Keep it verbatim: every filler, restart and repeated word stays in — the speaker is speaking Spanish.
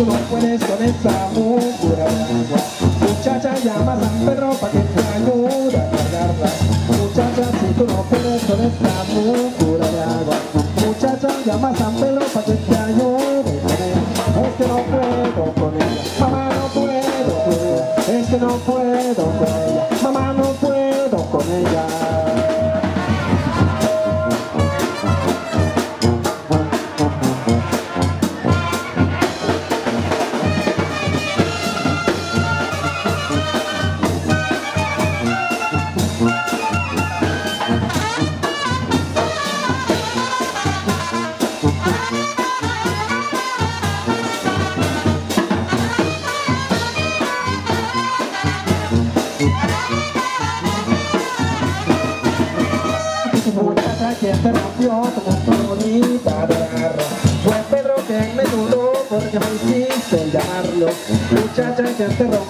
tú no puedes con esa mucura de agua. Muchacha, llama a San Pedro pa' que te ayude a cargarla. Muchacha, si tú no puedes con esa mucura de agua. Muchacha, llama a San Pedro pa' que te ayude con ella. Es que no puedo con ella, mamá, no puedo con ella. Es que no puedo con ella, mamá, no puedo con ella. Muchacha, quien te rompió como bonita de garra. Fue Pedro quien me dudó porque me hiciste llamarlo. Muchacha, quien te rompió